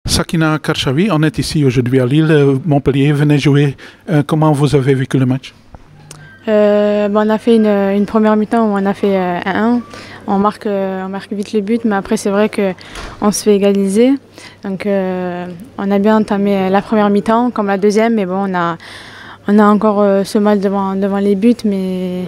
Sakina Karchavi, on est ici aujourd'hui à Lille. Montpellier venait jouer. Comment vous avez vécu le match? On a fait une première mi-temps où on a fait 1-1. On marque vite le but, mais après c'est vrai qu'on se fait égaliser. Donc on a bien entamé la première mi-temps comme la deuxième, mais bon, on a encore ce mal devant les buts, mais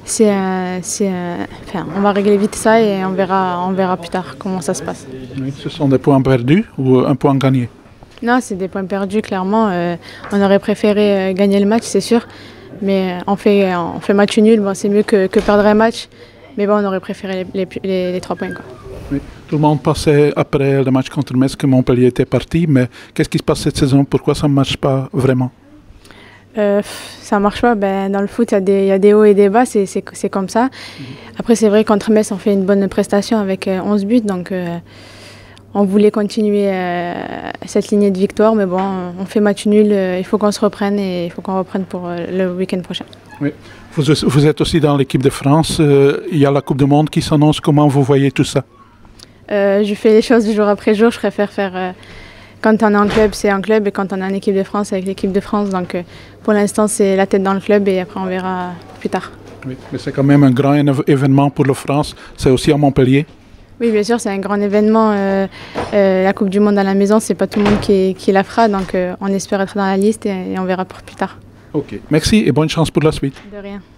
on va régler vite ça et on verra plus tard comment ça se passe. Oui, ce sont des points perdus ou un point gagné? Non, c'est des points perdus, clairement. On aurait préféré gagner le match, c'est sûr. Mais on fait match nul, bon, c'est mieux que perdre un match. Mais bon, on aurait préféré les 3 points, quoi. Oui. Tout le monde pensait après le match contre Metz que Montpellier était parti, mais qu'est-ce qui se passe cette saison? Pourquoi ça ne marche pas vraiment? Ça marche pas. Dans le foot, il y a des hauts et des bas, c'est comme ça. Après, c'est vrai, contre Metz, on fait une bonne prestation avec 11 buts. Donc, on voulait continuer cette lignée de victoire, mais bon, on fait match nul. Il faut qu'on se reprenne et il faut qu'on reprenne pour le week-end prochain. Oui. Vous êtes aussi dans l'équipe de France. Il y a la Coupe du Monde qui s'annonce. Comment vous voyez tout ça? Je fais les choses jour après jour. Je préfère faire... Quand on est en club, c'est en club, et quand on est en équipe de France, avec l'équipe de France. Donc pour l'instant, c'est la tête dans le club et après on verra plus tard. Oui, mais c'est quand même un grand événement pour la France. C'est aussi à Montpellier. Oui, bien sûr, c'est un grand événement. La Coupe du Monde à la maison, c'est pas tout le monde qui la fera. Donc on espère être dans la liste et on verra pour plus tard. Ok, merci et bonne chance pour la suite. De rien.